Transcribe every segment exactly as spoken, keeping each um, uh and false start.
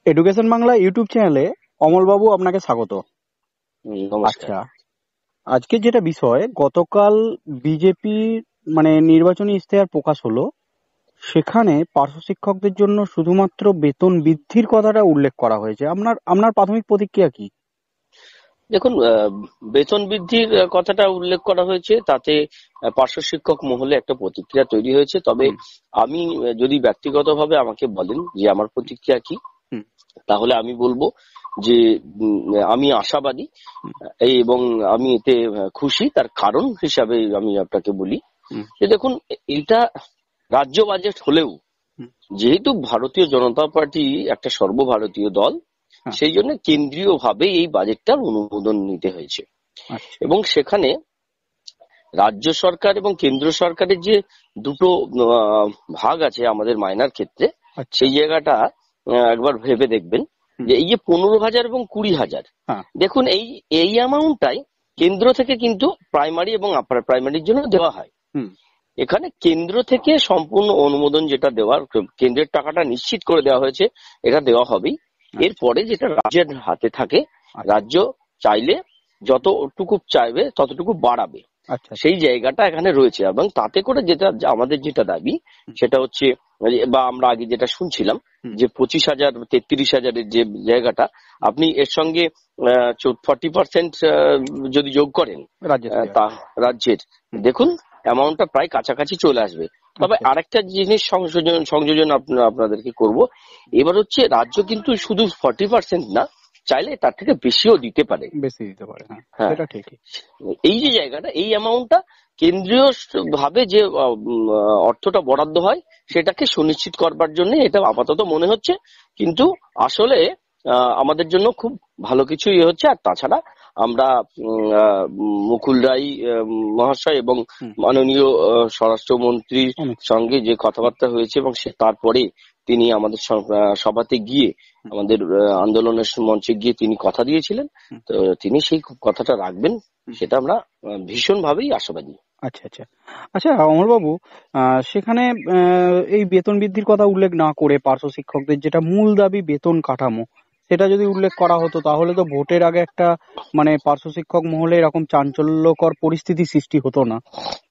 Education Bangla YouTube চ্যানেলে অমলবাবু আপনাকে স্বাগত। হুম, নমস্কার। আচ্ছা, আজকে যেটা বিষয়, গতকাল বিজেপি মানে নির্বাচনী ইশতেহার প্রকাশ হলো, সেখানে পার্শ্ব শিক্ষকদের জন্য শুধুমাত্র বেতন বৃদ্ধির কথাটা উল্লেখ করা হয়েছে। আপনার আপনার প্রাথমিক প্রতিক্রিয়া কি? দেখুন, আহ, বেতন বৃদ্ধির আহ, কথাটা উল্লেখ করা হয়েছে, তাতে আহ, পার্শ্ব শিক্ষক মহলে একটা প্রতিক্রিয়া তৈরি হয়েছে। তবে হুম, আমি আহ, যদি ব্যক্তিগতভাবে আমাকে বলেন যে আমার প্রতিক্রিয়া কি, হুম, তাহলে আমি বলবো যে উম, আমি আশাবাদী হুম, এই এবং আমি এতে আহ, খুশি। তার কারণ হিসাবে আমি আপনাকে বলি হুম, যে দেখুন, এটা রাজ্য বাজেট হলেও হুম, যেহেতু ভারতীয় জনতা পার্টি একটা সর্বভারতীয় দল, হ্যাঁ, সেই জন্য কেন্দ্রীয় ভাবে এই বাজেটটার অনুমোদন নিতে হয়েছে। আচ্ছা, এবং সেখানে রাজ্য সরকার এবং কেন্দ্র সরকারের যে দুটো আহ, ভাগ আছে আমাদের মাইনার ক্ষেত্রে, আচ্ছা, সেই জায়গাটা আহ, একবার ভেবে দেখবেন হুম, যে এই যে পনেরো হাজার এবং কুড়ি হাজার, হ্যাঁ, দেখুন এই এই অ্যামাউন্টটাই কেন্দ্র থেকে কিন্তু প্রাইমারি এবং আপার প্রাইমারির জন্য দেওয়া হয়। হুম, এখানে কেন্দ্র থেকে সম্পূর্ণ অনুমোদন যেটা দেওয়ার, কেন্দ্রের টাকাটা নিশ্চিত করে দেওয়া হয়েছে, এটা দেওয়া হবেই। আচ্ছা, এরপরে যেটা রাজ্যের হাতে থাকে, আচ্ছা, রাজ্য চাইলে যতটুকু চাইবে ততটুকু বাড়াবে, আচ্ছা, আচ্ছা, সেই জায়গাটা এখানে রয়েছে। এবং তাতে করে যেটা আমাদের যেটা দাবি, হুম, সেটা হচ্ছে বা আমরা আগে যেটা শুনছিলাম হুম, যে পঁচিশ হাজার তেত্রিশ হাজারের যে জায়গাটা, আপনি এর সঙ্গে ফর্টি পার্সেন্ট যদি যোগ করেন রাজ্য আহ, থেকে, তা রাজ্যের, হুম, দেখুন অ্যামাউন্টটা প্রায় কাছাকাছি চলে আসবে। তবে আচ্ছা, আচ্ছা, আরেকটা জিনিস সংযোজন সংযোজন আপনা- আপনাদেরকে করব। এবার হচ্ছে রাজ্য কিন্তু শুধু ফর্টি পার্সেন্ট না, চাইলে তার থেকে বেশিও দিতে পারে। বেশি দিতে পারে, হ্যাঁ, হ্যাঁ, সেটা ঠিকই, এই যে জায়গাটা, এই অ্যামাউন্টটা কেন্দ্রীয় ভাবে যে আহ, উম, আহ, অর্থটা বরাদ্দ হয়, সেটাকে সুনিশ্চিত করবার জন্য এটা আপাতত মনে হচ্ছে। কিন্তু আসলে আহ, আমাদের জন্য খুব ভালো কিছু ইয়ে হচ্ছে। আর তাছাড়া আমরা উম, আহ, মুকুল রায় আহ, মহাশয় এবং হুম, মাননীয় আহ, স্বরাষ্ট্রমন্ত্রীর অমিত শাহ, সঙ্গে যে হুম, কথাবার্তা হয়েছে, এবং সে তারপরে তিনি আমাদের সভ- আহ, সভাতে গিয়ে, হুম, আমাদের আহ, আন্দোলনের মঞ্চে গিয়ে তিনি কথা দিয়েছিলেন। হুম, তো তিনি সেই কথাটা রাখবেন, হুম, সেটা আমরা আহ, ভীষণভাবেই আশাবাদী। আচ্ছা, আচ্ছা, আচ্ছা, অমরবাবু, আহ, সেখানে আহ, এই বেতন বৃদ্ধির কথা উল্লেখ না করে পার্শ্ব শিক্ষকদের যেটা মূল দাবি বেতন কাঠামো, সেটা যদি উল্লেখ করা হতো তাহলে তো ভোটের আগে একটা মানে পার্শ্ব শিক্ষক মহলে এরকম চাঞ্চল্যকর পরিস্থিতি সৃষ্টি হতো না।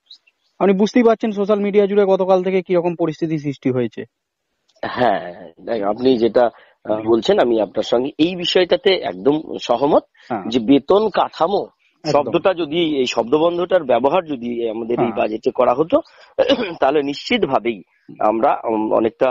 আপনি বুঝতেই পারছেন সোশ্যাল মিডিয়া জুড়ে গতকাল থেকে কিরকম পরিস্থিতি সৃষ্টি হয়েছে। হ্যাঁ, দেখ, আপনি যেটা আহ, বলছেন, আমি আপনার সঙ্গে এই বিষয়টাতে একদম সহমত। হ্যাঁ, যে বেতন কাঠামো একদম, শব্দটা যদি, এই শব্দবন্ধটার ব্যবহার যদি আমাদের এই হ্যাঁ, বাজেটে করা হতো, তাহলে নিশ্চিত ভাবেই আমরা উম, অনেকটা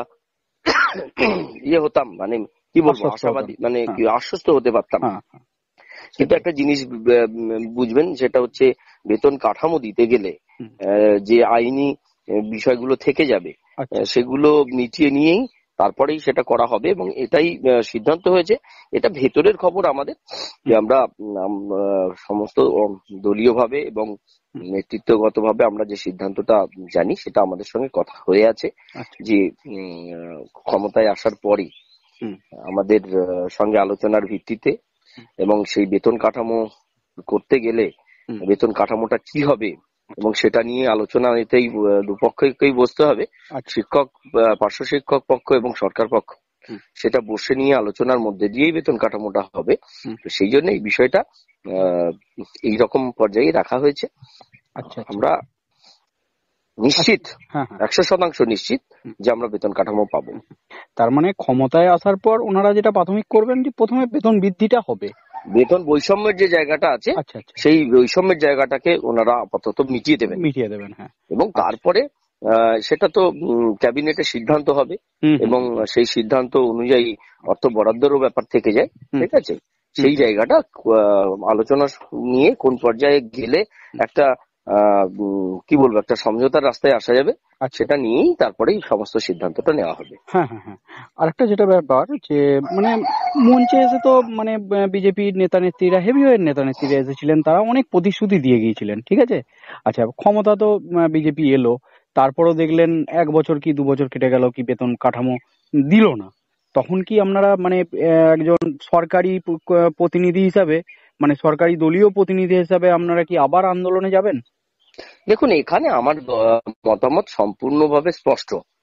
ইয়ে হতাম, মানে কি বলবো, আশ্বস্ত হতাম, আশাবাদী, মানে হ্যাঁ, কি আশ্বস্ত হতে পারতাম। হ্যাঁ, হ্যাঁ, কিন্তু সেটাই, একটা জিনিস আহ, বুঝবেন, সেটা হচ্ছে বেতন কাঠামো দিতে গেলে হুম, আহ, যে আইনি আহ, বিষয়গুলো থেকে যাবে, আচ্ছা, আহ, সেগুলো মিটিয়ে নিয়েই তারপরেই সেটা করা হবে। এবং এটাই আহ, সিদ্ধান্ত হয়েছে। এটা ভেতরের খবর আমাদের, যে হুম, আমরা উম, আহ, সমস্ত দলীয়ভাবে এবং হুম, নেতৃত্বগতভাবে আমরা যে সিদ্ধান্তটা জানি, সেটা আমাদের সঙ্গে কথা হয়ে আছে। আচ্ছা, যে উম, আহ, ক্ষমতায় আসার পরে হুম, আমাদের আহ, সঙ্গে আলোচনার ভিত্তিতে, হুম, এবং সেই বেতন কাঠামো করতে গেলে হুম, বেতন কাঠামোটা কি হবে, আচ্ছা, এবং সেটা নিয়ে আলোচনা, এতেই আহ, দুপক্ষকেই বসতে হবে, আচ্ছা, শিক্ষক আহ, পার্শ্ব শিক্ষক পক্ষ এবং সরকার পক্ষ। হুম, সেটা বসে নিয়ে আলোচনার মধ্যে দিয়েই বেতন কাঠামোটা হবে। হুম, তো সেই জন্য এই বিষয়টা হুম, আহ এইরকম পর্যায়ে রাখা হয়েছে। আচ্ছা, আচ্ছা, আমরা আচ্ছা, নিশ্চিত, হ্যাঁ, হ্যাঁ, একশো শতাংশ নিশ্চিত হুম, যে আমরা বেতন কাঠামো পাবো। হুম, তার মানে ক্ষমতায় আসার পর ওনারা যেটা প্রাথমিক করবেন যে প্রথমে বেতন বৃদ্ধিটা হবে। বেতন বৈষম্যের যে জায়গাটা আছে, আচ্ছা, আচ্ছা, সেই বৈষম্যের জায়গাটাকে ওনারা আপাতত মিটিয়ে দেবেন। মিটিয়ে দেবেন, হ্যাঁ, এবং আচ্ছা, তারপরে আহ, সেটা তো ক্যাবিনেটের সিদ্ধান্ত হবে, হুম, হুম, এবং হুম, সেই সিদ্ধান্ত অনুযায়ী অর্থ বরাদ্দেরও ব্যাপার থেকে যায়। হুম, ঠিক আছে, হুম, সেই জায়গাটা আহ, আলোচনা নিয়ে কোন পর্যায়ে গেলে হুম, একটা আহ উম, কি বলবো, একটা সমঝোতার রাস্তায় আসা যাবে, আচ্ছা, সেটা নিয়েই তারপরেই সমস্ত সিদ্ধান্তটা নেওয়া হবে। হ্যাঁ, হ্যাঁ, হ্যাঁ, আরেকটা যেটা ব্যাপার যে মানে মঞ্চে এসে তো মানে বিজেপির নেতা নেত্রীরা হেভি ওয়েট নেতা নেত্রীরা এসেছিলেন, তারা অনেক প্রতিশ্রুতি দিয়ে গিয়েছিলেন, ঠিক আছে। আচ্ছা, ক্ষমতা তো বিজেপি এলো, তারপরও দেখলেন এক বছর কি দু বছর কেটে গেল কি বেতন কাঠামো দিল না। তখন কি আপনারা মানে আহ, একজন সরকারি প- প্রতিনিধি হিসাবে মানে সরকারি দলীয় প্রতিনিধি হিসাবে আপনারা কি আবার আন্দোলনে যাবেন? দেখুন, এখানে আমার আহ, মতামত সম্পূর্ণভাবে স্পষ্ট।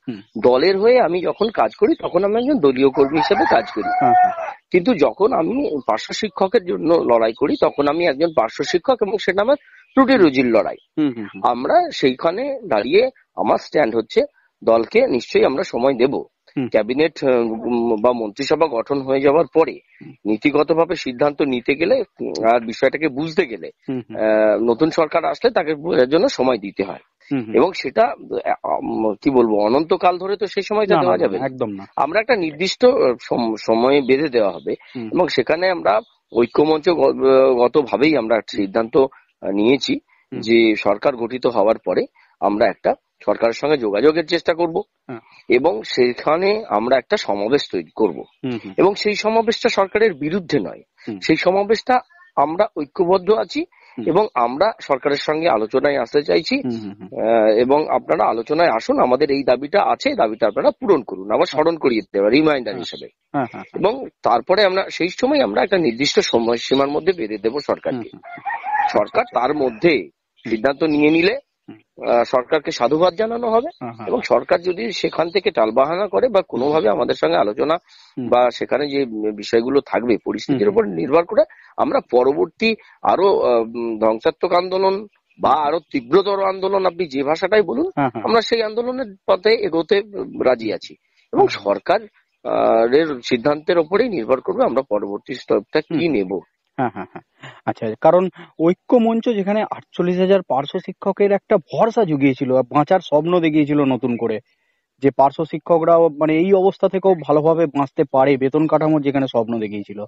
হুম, দলের হয়ে আমি যখন কাজ করি তখন আমি একজন দলীয় কর্মী হিসেবে কাজ করি, হ্যাঁ হ্যাঁ কিন্তু যখন আমি পার্শ্ব শিক্ষকের জন্য লড়াই করি তখন আমি একজন পার্শ্ব শিক্ষক এবং সেটা আমার রুটি হুম রুজির লড়াই। হুম হুম হুম আমরা সেইখানে দাঁড়িয়ে আমার স্ট্যান্ড হচ্ছে দলকে নিশ্চয়ই আমরা সময় দেব। হুম ক্যাবিনেট উম, বা মন্ত্রিসভা গঠন হয়ে যাওয়ার পরে নীতিগতভাবে সিদ্ধান্ত নিতে গেলে উম, আর বিষয়টাকে বুঝতে গেলে হুম হুম আহ, নতুন সরকার আসলে তাকে বোঝার জন্য সময় দিতে হয় হুম হুম। এবং সেটা আহ, উম, কি বলবো অনন্তকাল ধরে তো সেই সময়টা না না দেওয়া না যাবে না, না। একদম না। আমরা একটা নির্দিষ্ট আহ, সম- সময়ে বেঁধে দেওয়া হবে হুম এবং সেখানে আমরা ঐক্যমঞ্চ গত ভাবেই আমরা একটা হুম সিদ্ধান্ত আহ, নিয়েছি হুম যে সরকার গঠিত হওয়ার পরে আমরা একটা সরকারের সঙ্গে যোগাযোগের চেষ্টা করব হ্যাঁ, এবং সেখানে আমরা একটা সমাবেশ তৈরি করব হুম হুম এবং সেই সমাবেশটা সরকারের বিরুদ্ধে নয়, হুম সেই সমাবেশটা আমরা ঐক্যবদ্ধ আছি হুম এবং আমরা সরকারের সঙ্গে আলোচনায় আসতে চাইছি। হুম হুম হুম, আহ, এবং আপনারা আলোচনায় আসুন, আমাদের এই দাবিটা আছে, এই দাবিটা আপনারা পূরণ করুন, আবার হ্যাঁ স্মরণ করিয়ে দেওয়া রিমাইন্ডার হ্যাঁ হিসেবে। হ্যাঁ হ্যাঁ হ্যাঁ, এবং তারপরে আমরা সেই সময় আমরা একটা নির্দিষ্ট সময়সীমার মধ্যে বেঁধে দেবো হুম সরকারকে। হুম, আচ্ছা সরকার আচ্ছা, তার মধ্যে হুম সিদ্ধান্ত নিয়ে নিলে হুম, আহ, সরকারকে সাধুবাদ জানানো হবে হ্যাঁ হ্যাঁ এবং হ্যাঁ, সরকার যদি সেখান থেকে টালবাহানা করে বা হুম হুম কোনোভাবে আমাদের সঙ্গে আলোচনা হুম বা সেখানে যে বিষয়গুলো থাকবে হুম পরিস্থিতির হুম উপর নির্ভর করে আমরা পরবর্তী আরো আহ, উম, ধ্বংসাত্মক আন্দোলন বা হুম হুম, আরো তীব্রতর আন্দোলন, আপনি যে ভাষাটাই বলুন, হ্যাঁ হ্যাঁ আমরা সেই আন্দোলনের পথে এগোতে রাজি হুম, আছি এবং হ্যাঁ হ্যাঁ সরকার আহ, এর সিদ্ধান্তের ওপরেই নির্ভর করবে আমরা পরবর্তী স্টেপটা হুম কি হুম, নেব। হ্যাঁ হ্যাঁ হ্যাঁ, আচ্ছা, কারণ ঐক্য মঞ্চ যেখানে আটচল্লিশ হাজার পার্শ্ব শিক্ষকের একটা ভরসা জুগিয়েছিল, বাঁচার স্বপ্ন দেখিয়েছিল নতুন করে, যে পার্শ্ব শিক্ষকরাও মানে এই অবস্থা থেকেও ভালোভাবে বাঁচতে পারে, বেতন কাঠামোর যেখানে স্বপ্ন দেখিয়েছিল।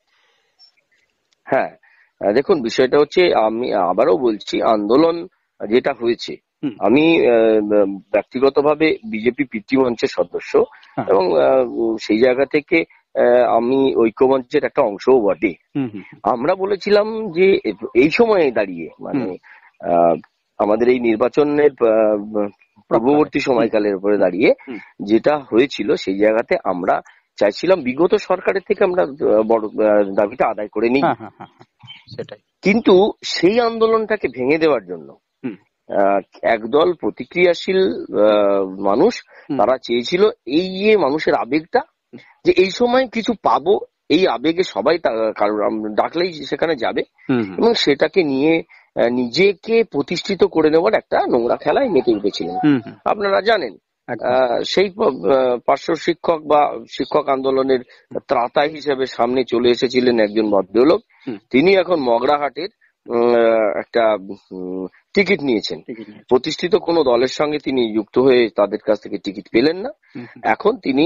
হ্যাঁ, আহ, দেখুন বিষয়টা হচ্ছে, আমি আবারও বলছি, আন্দোলন যেটা হয়েছে, হুম, আমি আহ, ব্যক্তিগতভাবে বিজেপি পিতৃ মঞ্চের সদস্য হ্যাঁ, এবং আহ, উম, সেই জায়গা থেকে আহ, আমি ঐক্যমঞ্চের একটা অংশও বটে। হুম হুম আমরা বলেছিলাম যে এই সময়ে দাঁড়িয়ে মানে হুম, আহ, আমাদের এই নির্বাচনের আহ, প্রাককালে, পূর্ববর্তী হুম সময়কালের উপরে হুম দাঁড়িয়ে হুম, যেটা হয়েছিল সেই জায়গাতে আমরা চাইছিলাম বিগত সরকারের থেকে আমরা আহ, বড় আহ, দাবিটা আদায় করে নিই, হ্যাঁ হ্যাঁ হ্যাঁ হ্যাঁ, সেটাই, কিন্তু সেই আন্দোলনটাকে ভেঙে দেওয়ার জন্য হুম আহ, একদল প্রতিক্রিয়াশীল হুম আহ, মানুষ হুম তারা চেয়েছিল এই যে মানুষের আবেগটা, হুম যে এই সময় কিছু পাবো, এই আবেগে সবাই তা- কারোর আম- ডাকলেই সেখানে যাবে হুম হুম এবং সেটাকে নিয়ে আহ, নিজেকে প্রতিষ্ঠিত করে নেওয়ার একটা নোংরা খেলায় মেতে উঠেছিলেন। হুম হুম, আপনারা জানেন একদম, আহ, সেই প- আহ, পার্শ্ব শিক্ষক বা শিক্ষক আন্দোলনের ত্রাতা হিসেবে সামনে চলে এসেছিলেন একজন ভদ্রলোক। হুম, তিনি এখন মগরাহাটের উম, আহ, একটা উম, টিকিট নিয়েছেন। ঠিকই নিয়েছে, প্রতিষ্ঠিত কোনো দলের সঙ্গে তিনি যুক্ত হয়ে তাদের কাছ থেকে টিকিট পেলেন না। হুম হুম এখন তিনি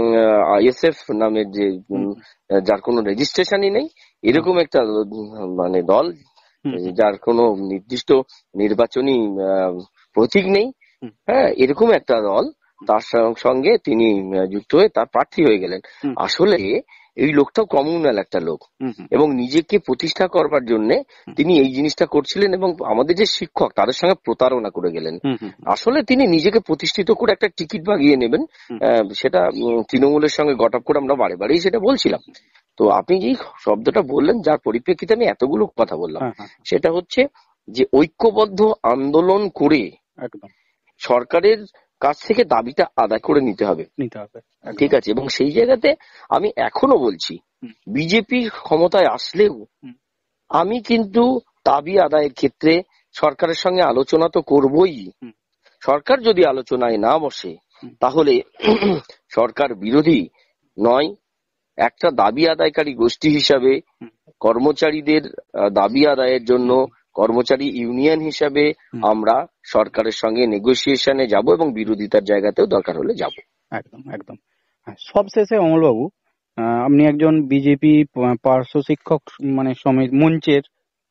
আইএসএফ নামের যে হুম উম, হুম, যার কোনো রেজিস্ট্রেশনই নেই হ্যাঁ, এরকম একটা উম, মানে দল, হুম হুম যার কোনো নির্দিষ্ট নির্বাচনী আহ, প্রতীক নেই, হুম হ্যাঁ, এরকম একটা দল, তার সং- সঙ্গে তিনি আহ, যুক্ত হয়ে তার প্রার্থী হয়ে গেলেন। হুম আসলে এই লোকটাও কমিউনাল একটা লোক হুম হুম এবং নিজেকে প্রতিষ্ঠা করবার জন্য হুম তিনি এই জিনিসটা করছিলেন এবং আমাদের যে শিক্ষক তাদের সঙ্গে প্রতারণা করে গেলেন। হুম হুম আসলে তিনি নিজেকে প্রতিষ্ঠিত করে একটা টিকিট বাগিয়ে নেবেন, হুম, আহ, সেটা উম, তৃণমূলের সঙ্গে গট আপ করে আমরা বারে বারেই সেটা বলছিলাম। তো আপনি যেই শব্দটা বললেন যার পরিপ্রেক্ষিতে আমি এতগুলো কথা বললাম, হ্যাঁ হ্যাঁ, সেটা হচ্ছে যে ঐক্যবদ্ধ আন্দোলন করে একদম, সরকারের কাছ থেকে দাবিটা আদায় করে নিতে হবে। নিতে হবে, ঠিক একদম, আছে, এবং সেই জায়গাতে আমি এখনো বলছি হুম বিজেপি ক্ষমতায় আসলেও হুম আমি কিন্তু দাবি আদায়ের ক্ষেত্রে সরকারের সঙ্গে আলোচনা তো করবই। হুম সরকার যদি আলোচনায় না বসে হুম তাহলে সরকার বিরোধী নয়, একটা দাবি আদায়কারী গোষ্ঠী হিসাবে হুম কর্মচারীদের আহ, দাবি আদায়ের জন্য হুম কর্মচারী ইউনিয়ন হিসাবে হুম, আমরা সরকারের সঙ্গে নেগোসিয়েশনে যাব এবং বিরোধিতার জায়গাতেও দরকার হলে যাব। একদম একদম, হ্যাঁ, সবশেষে অমলবাবু, আহ, আপনি একজন বিজেপি পার্শ্ব শিক্ষক মানে সমিতি মঞ্চের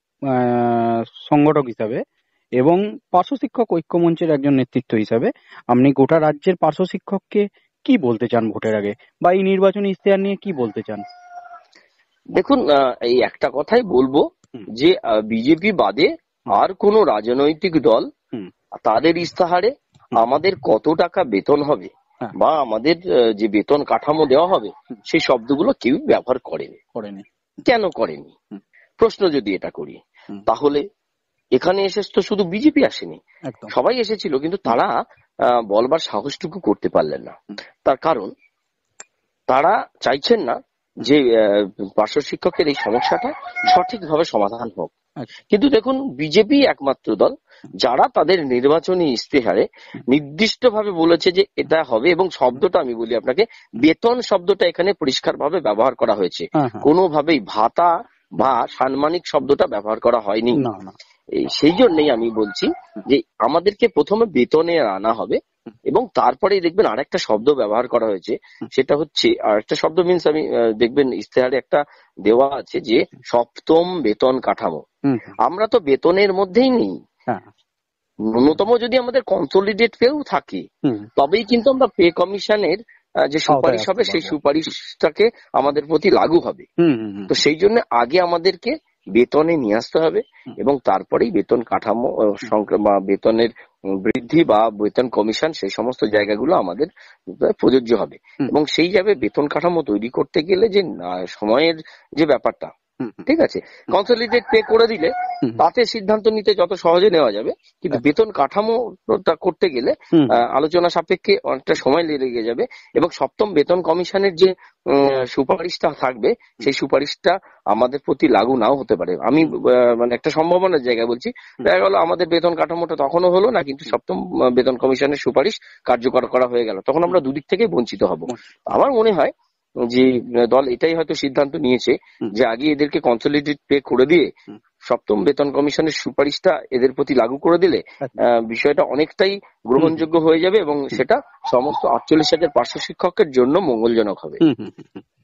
আহ, সংগঠক হিসাবে এবং পার্শ্ব শিক্ষক ঐক্য মঞ্চের একজন নেতৃত্ব হিসাবে আপনি গোটা রাজ্যের পার্শ্ব শিক্ষককে কি বলতে চান ভোটের আগে, বা এই নির্বাচনী ইশতেহার নিয়ে কি বলতে চান? দেখুন, আহ, এই একটা কথাই বলবো হুম যে বিজেপি বাদে হুম আর কোন রাজনৈতিক দল হুম তাদের ইস্তাহারে হুম, আমাদের কত টাকা বেতন হবে হ্যাঁ, বা আমাদের আহ, যে বেতন কাঠামো দেওয়া হবে হুম, সেই শব্দগুলো কেউ ব্যবহার করেনি। করেনি, কেন করেনি? হুম প্রশ্ন যদি এটা করি, হুম, তাহলে এখানে এসে তো শুধু বিজেপি আসেনি, একদম, সবাই এসেছিল, কিন্তু হুম তারা আহ, বলবার সাহসটুকু করতে পারলেন না। তার কারণ তারা চাইছেন না যে আহ, পার্শ্ব শিক্ষকের এই সমস্যাটা সঠিকভাবে সমাধান হোক। আচ্ছা। কিন্তু দেখুন, বিজেপি একমাত্র দল যারা তাদের নির্বাচনী ইস্তেহারে নির্দিষ্টভাবে বলেছে যে এটা হবে, এবং শব্দটা আমি বলি আপনাকে, বেতন শব্দটা এখানে পরিষ্কারভাবে ব্যবহার করা হয়েছে, হ্যাঁ হ্যাঁ। কোনোভাবেই ভাতা বা সাম্মানিক শব্দটা ব্যবহার করা হয়নি। না না। এই সেই জন্যই আমি বলছি যে আমাদেরকে প্রথমে বেতনে আনা হবে, এবং তারপরেই দেখবেন আরেকটা শব্দ ব্যবহার করা হয়েছে, সেটা হচ্ছে আরেকটা শব্দ মিন্স আমি আহ, দেখবেন ইস্তেহারে একটা দেওয়া আছে যে সপ্তম বেতন কাঠামো। হুম। আমরা তো বেতনের মধ্যেই নেই। হ্যাঁ। ন্যূনতম যদি আমাদের কনসোলিডেট পেও থাকে, হুম। তবেই কিন্তু আমরা পে কমিশনের আহ, যে সুপারিশ হবে সেই সুপারিশটাকে আমাদের প্রতি লাগু হবে। হুম হুম হুম। তো সেই জন্য আগে আমাদেরকে বেতনে নিয়ে আসতে হবে, এবং তারপরেই বেতন কাঠামো আহ, সংক্রা- বা বেতনের উম, বৃদ্ধি বা বেতন কমিশন সেই সমস্ত জায়গাগুলো আমাদের আহ, প্রযোজ্য হবে। হুম। এবং সেই যাবে বেতন কাঠামো তৈরি করতে গেলে যে আহ, সময়ের যে ব্যাপারটা, হুম হুম। ঠিক আছে, কনসলিডেট পে করে দিলে হুম। তাতে সিদ্ধান্ত নিতে যত সহজে নেওয়া যাবে, কিন্তু বেতন কাঠামোটা করতে গেলে হুম। আহ, আলোচনা সাপেক্ষে অনেকটা সময় লেগে যাবে, এবং সপ্তম বেতন কমিশনের যে উম, সুপারিশটা থাকবে সেই সুপারিশটা আমাদের প্রতি লাগু নাও হতে পারে। আমি আহ, মানে একটা সম্ভাবনার জায়গায় বলছি, দেখা গেল আমাদের বেতন কাঠামোটা তখনও হলো না, কিন্তু সপ্তম আহ, বেতন কমিশনের সুপারিশ কার্যকর করা হয়ে গেল, তখন আমরা দুদিক থেকেই বঞ্চিত হব। আমার মনে হয় যে দল এটাই হয়তো সিদ্ধান্ত নিয়েছে যে আগে এদেরকে কনসলিডেট পে করে দিয়ে সপ্তম বেতন কমিশনের সুপারিশটা এদের প্রতি লাগু করে দিলে আহ, বিষয়টা অনেকটাই গ্রহণযোগ্য হয়ে যাবে, এবং সেটা সমস্ত আটচল্লিশ হাজার পার্শ্ব শিক্ষকের জন্য মঙ্গলজনক হবে। হুম হুম হুম।